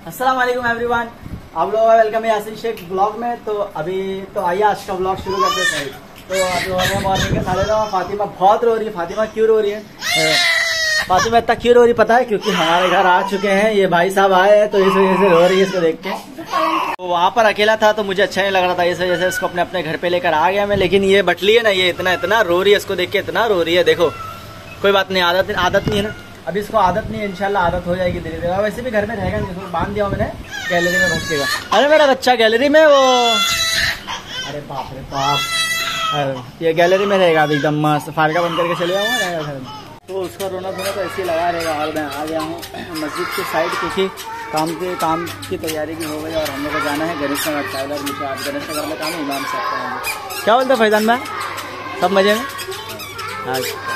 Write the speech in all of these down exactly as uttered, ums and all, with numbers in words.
अस्सलाम वालेकुम एवरीवन, आप लोगों का वेलकम है यासीन शेख ब्लॉग में। तो अभी तो आइए आज का ब्लॉग शुरू करते हैं। तो अभी हो रहे मॉर्निंग के साढ़े नौ। फातिमा बहुत रो रही है। फातिमा क्यों रो रही है? फातिमा इतना क्यों रो रही पता है? क्योंकि हमारे घर आ चुके हैं, ये भाई साहब आए हैं तो इस वजह से रो रही है इसको देख के। तो वहाँ पर अकेला था तो मुझे अच्छा नहीं लग रहा था, इस वजह से इसको अपने अपने घर पे लेकर आ गया मैं। लेकिन ये बटली है ना, ये इतना इतना रो रही है, इसको देख के इतना रो रही है। देखो कोई बात नहीं, आदत आदत नहीं है ना, अभी इसको आदत नहीं है, इंशाल्लाह आदत हो जाएगी धीरे धीरे। वैसे भी घर में रहेगा नहीं, बांध दिया मैंने, गैलरी में भटकेगा। अरे मेरा बच्चा गैलरी में वो, अरे बाप रे बाप, अरे ये गैलरी में रहेगा अभी एकदम मस्त। फारका बंद करके चले जाऊँगा, रहेगा घर में। तो उसका रोना धोना तो ऐसे ही लगा रहेगा। और मैं आ गया हूँ मस्जिद के साइड, क्योंकि काम के काम की तैयारी भी हो गई और हम लोग को जाना है गणेश नगर साइड। और मुझे आज गणेश नगर में काम है, इमाम साहब का। क्या बोलते फैजान भाई, सब मजे में? अच्छा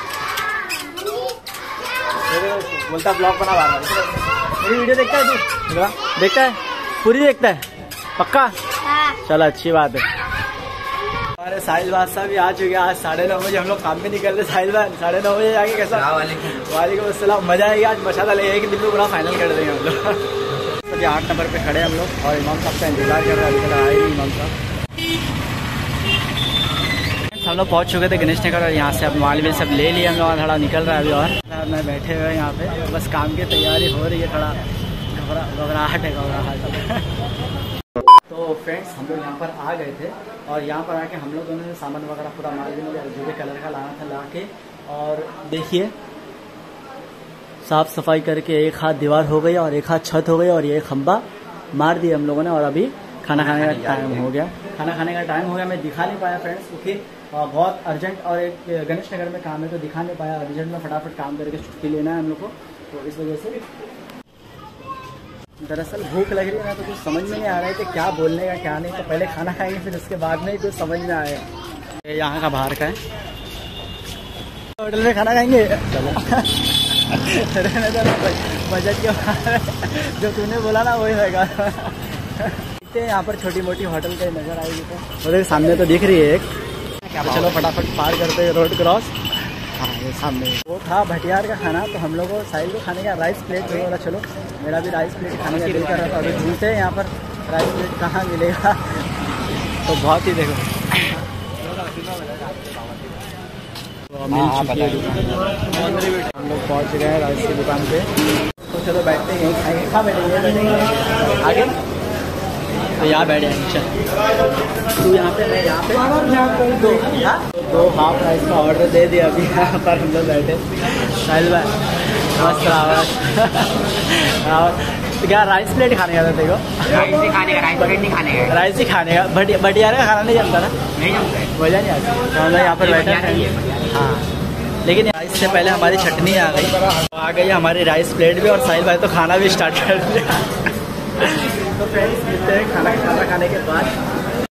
बोलता ब्लॉग बना रहा है। मेरी वीडियो देखता है तू? देखता है पूरी, देखता है पक्का? चलो अच्छी बात है। हमारे साहिल बादशाह भी आ चुके हैं। आज साढ़े नौ बजे हम लोग काम पे निकल रहे। साहिल भाई साढ़े नौ बजे जाके कैसा? वालेकुम अस्सलाम। मजा आएगा आज, मशा ले एक दिन में पूरा फाइनल कर देंगे हम लोग। तो आठ नंबर पे खड़े हम लोग और इमाम साहब का इंतजार कर रहे हैं। अभी तक आए ही इमाम साहब। हम लोग पहुंच चुके थे गणेश नगर और यहाँ से अब माल भी सब ले लिया हम लोग। थोड़ा निकल रहा है अभी और मैं बैठे हुए यहाँ पे, बस काम की तैयारी हो रही है। थोड़ा घबरा घबराहट है घबराहट। तो फ्रेंड्स हम लोग यहाँ पर आ गए थे और यहाँ पर आके हम लोग दोनों ने सामान वगैरह पूरा माल भी लिया, जो भी कलर का लाना था ला के। और देखिए साफ सफाई करके एक हाथ दीवार हो गई और एक हाथ छत हो गई और ये खंबा मार दिया हम लोगों ने। और अभी खाना खाने का टाइम हो गया। खाना खाने का टाइम हो गया। मैं दिखा नहीं पाया फ्रेंड्स, क्योंकि बहुत अर्जेंट और एक गणेश नगर में काम है तो दिखा नहीं पाया। अर्जेंट में फटाफट काम करके छुट्टी लेना है हम लोग को, तो इस वजह से। दरअसल भूख लग रही है ना, तो कुछ समझ में नहीं आ रहा है कि क्या बोलने का क्या नहीं। तो पहले खाना खाएंगे फिर उसके बाद में ही कुछ समझ में आएगा। यहाँ का बाहर का है, होटल में खाना खाएंगे। चलो बजट के बाहर जो तूने बोला ना वही रहेगा। यहाँ पर छोटी मोटी होटल कहीं नजर आएगी तो उधर सामने तो दिख रही है एक। तो चलो फटाफट पार करते हैं रोड क्रॉस। हाँ ये सामने वो था भटियार का खाना, तो हम लोग को साहिल को खाने का राइस प्लेट जो बोला। चलो मेरा भी राइस प्लेट खाने का दिल कर रहा था। अभी ढूंढते हैं यहाँ पर राइस प्लेट कहाँ मिलेगा। तो बहुत ही देखो मिल चुकी है दुकान। हम लोग पहुँच गए हैं राइस की दुकान पे। तो चलो बैठते हैं, यहीं खाएंगे। कहाँ बैठेंगे? बैठेंगे आगे, तो यहाँ बैठ जाएंगे। चल तू यहाँ पे, मैं यहाँ पे। दो दो हाफ राइस का ऑर्डर दे दिया अभी यहाँ पर हम लोग बैठे। साहिल भाई मस्त आवाज। तो क्या राइस प्लेट खाने का था देखो? राइस ही खाने का, राइस प्लेट नहीं खाने का। राइस ही खाने का। भटिया भटियारे का खाना नहीं जमता ना? नहीं जमता, वजह नहीं आती। तो हम लोग यहाँ पर बैठे हैं। हाँ लेकिन राइस से पहले हमारी चटनी आ गई। आ गई हमारी राइस प्लेट भी और साहिल भाई तो खाना भी स्टार्ट कर दिया। तो फ्रेंड्स मिलते हैं खाना खाना खाने के बाद।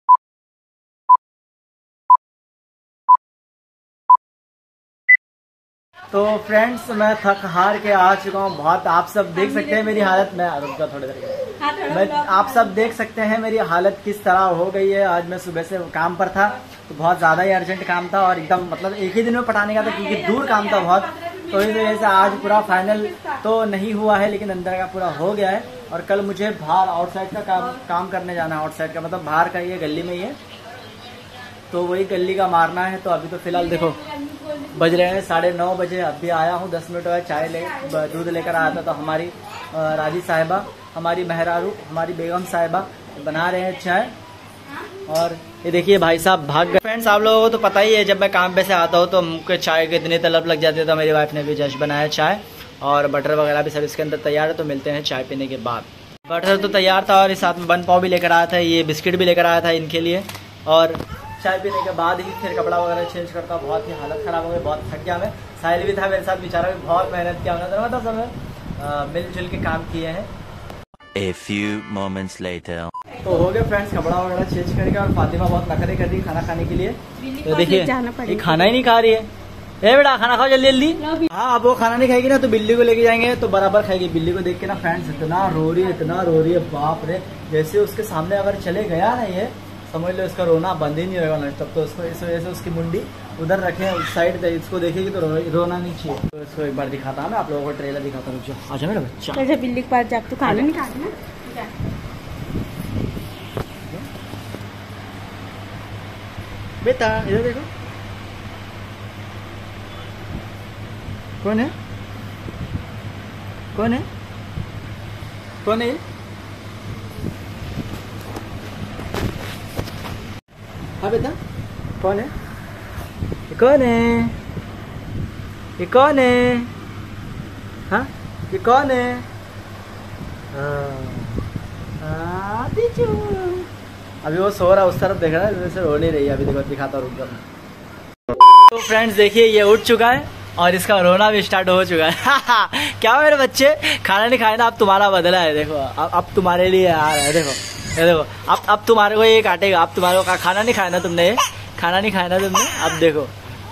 तो फ्रेंड्स मैं थक हार के आ चुका हूँ बहुत। आप सब देख सकते हैं मेरी हालत। मैं रुका थोड़ी देर, मैं आप सब देख सकते हैं मेरी हालत किस तरह हो गई है। आज मैं सुबह से काम पर था तो बहुत ज़्यादा ही अर्जेंट काम था और एकदम मतलब एक ही दिन में पटाने का था, क्योंकि दूर काम था बहुत। तो इस वजह से आज पूरा फाइनल तो नहीं हुआ है, लेकिन अंदर का पूरा हो गया है। और कल मुझे बाहर आउटसाइड का काम काम करने जाना है। आउटसाइड का मतलब बाहर का, ये गली में ही है, तो वही गली का मारना है। तो अभी तो फिलहाल देखो बज रहे हैं साढ़े नौ बजे। अभी आया हूँ दस मिनट बाद, चाय ले दूध लेकर आया था। तो हमारी राजी साहिबा, हमारी मेहरारू, हमारी बेगम साहिबा बना रहे हैं चाय। और ये देखिए भाई साहब भाग गए। फ्रेंड्स आप लोगों को तो पता ही है, जब मैं काम पे से आता हूँ तो मुझे चाय के इतनी तलब लग जाती है। तो मेरी वाइफ ने भी जस्ट बनाया चाय और बटर वगैरह भी सब इसके अंदर तैयार है। तो मिलते हैं चाय पीने के बाद। बटर तो तैयार था और साथ में बन पाव भी लेकर आया था, ये बिस्किट भी लेकर आया था इनके लिए। और चाय पीने के बाद ही फिर कपड़ा वगैरह चेंज करता। बहुत ही हालत ख़राब हो गई, बहुत थक गया मैं। साहिल भी था मेरे साथ, बेचारा भी बहुत मेहनत किया हमने। मतलब सब मिलजुल के काम किए हैं। A few moments later. तो हो गया फ्रेंड्स कपड़ा वगैरह चेंज करके। और फातिमा बहुत नखरे कर रही खाना खाने के लिए। तो देखिए ये खाना ही नहीं खा रही है। ए बेटा खाना खाओ जल्दी जल्दी। हाँ अब वो खाना नहीं खाएगी ना तो बिल्ली को लेके जाएंगे तो बराबर खाएगी। बिल्ली को देख के ना फ्रेंड्स इतना रो रही है, इतना रो रही है, बाप रे। जैसे उसके सामने अगर चले गया ना ये, समझ लो इसका रोना बंद ही नहीं होगा। तब तो उसको इस वजह से उसकी मुंडी उधर रखे हैं उस साइड पे, इसको देखेगी तो रो, रोना नहीं चाहिए। तो इसको एक बार दिखाता हूँ मैं आप लोगों को, ट्रेलर दिखाता हूँ। रुक अच्छा मेरा बच्चा, अच्छा बिल्ली के पास जा, तू खाना नहीं खाती ना। बेटा इधर देखो, कौन है कौन है कौन है? हाँ बेटा कौन है? ये कौन है? ये कौन है? हाँ ये कौन है? हाँ दीजू। अभी वो सो रहा, उस तरफ देख रहा है, वैसे रो नहीं रही है। अभी देखो दिखाता हूँ, रुक कर। तो फ्रेंड्स देखिए ये उठ चुका है और इसका रोना भी स्टार्ट हो चुका है। क्या मेरे बच्चे खाना नहीं खाए ना, अब तुम्हारा बदला है। देखो अब अब तुम्हारे लिए आ रहा है। देखो ये देखो अब अब तुम्हारे को ये काटेगा। अब तुम्हारे को खाना नहीं खाया ना तुमने, ये खाना नहीं खाया ना तुमने। अब देखो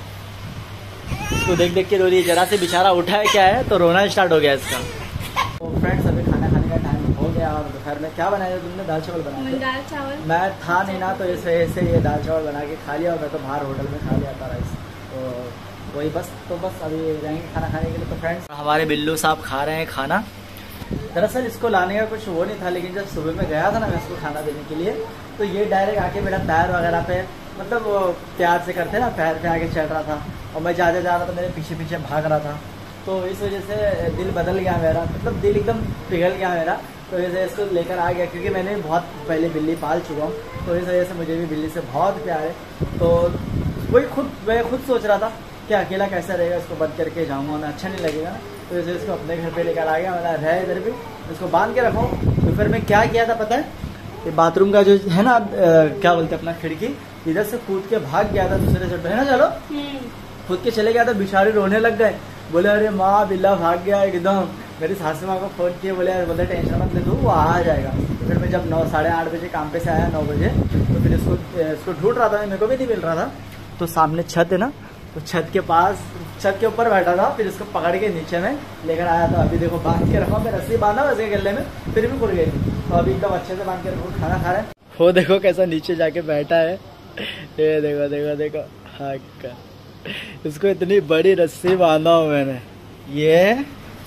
इसको देख देख के रो रही है। जरा से बेचारा उठा है क्या है तो रोना स्टार्ट हो गया इसका। तो फ्रेंड्स अभी खाना खाने का टाइम हो गया और दोपहर में क्या बनाया तुमने? दाल चावल बनाया। दाल चावल मैं था नहीं ना, तो इस वजह से ये दाल चावल बना के खा लिया। और मैं तो बाहर होटल में खा लिया था राइस, तो वही बस। तो बस अभी जाएंगे खाना खाने के लिए। तो फ्रेंड्स हमारे बिल्लू साहब खा रहे हैं खाना। दरअसल इसको लाने का कुछ वो नहीं था, लेकिन जब सुबह में गया था ना मैं इसको खाना देने के लिए, तो ये डायरेक्ट आके मेरा पैर वगैरह पे, मतलब वो प्यार से करते ना, पैर पे आके चढ़ रहा था और मैं ज़्यादा जा रहा था, मेरे पीछे पीछे भाग रहा था। तो इस वजह से दिल बदल गया मेरा, मतलब दिल एकदम पिघल गया मेरा। तो इस वजह से इसको लेकर आ गया, क्योंकि मैंने बहुत पहले बिल्ली पाल चुका हूँ, तो इस वजह से मुझे भी बिल्ली से बहुत प्यार है। तो वही खुद मैं खुद सोच रहा था कि अकेला कैसा रहेगा, इसको बंद करके जाऊँगा ना, अच्छा नहीं लगेगा ना। तो इस वजह से इसको अपने घर पे लेकर आ गया। मैंने रह इधर भी, इसको बांध के रखो। तो फिर मैं क्या किया था पता है, ये बाथरूम का जो है ना, क्या बोलते हैं अपना खिड़की, इधर से कूद के भाग गया था दूसरे साइड पे, है ना। चलो कूद के चले गया था, बिचारे रोने लग गए। बोले अरे माँ बिल्ला भाग गया एकदम। मेरी सासू माँ को फोन किए, बोले यार बोले टेंशन मत ले तू, वो आ जाएगा। तो फिर मैं जब नौ साढ़े आठ बजे काम पे से आया, नौ बजे, तो फिर इसको इसको ढूंढ रहा था, मेरे को भी नहीं मिल रहा था। तो सामने छत है ना, तो छत के पास, छत के ऊपर बैठा था। फिर इसको पकड़ के नीचे में लेकर आया था। अभी देखो बांध के रखा, मैं रस्सी बांधा वैसे गले में, फिर भी खुल गई। तो अभी एकदम अच्छे से बांध के रखो, खाना खा रहे हैं। वो देखो कैसा नीचे जाके बैठा है, ये देखो देखो देखो। हाँ का इसको इतनी बड़ी रस्सी बांधा हूँ मैंने, ये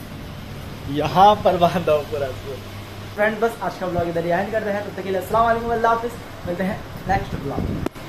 यहाँ पर बांधा हूँ पूरा। फ्रेंड बस आज का ब्लॉग इधर ही एंड करते हैं। तब तक के लिए अस्सलाम वालेकुम, अल्लाह हाफिज़। मिलते हैं नेक्स्ट ब्लॉग।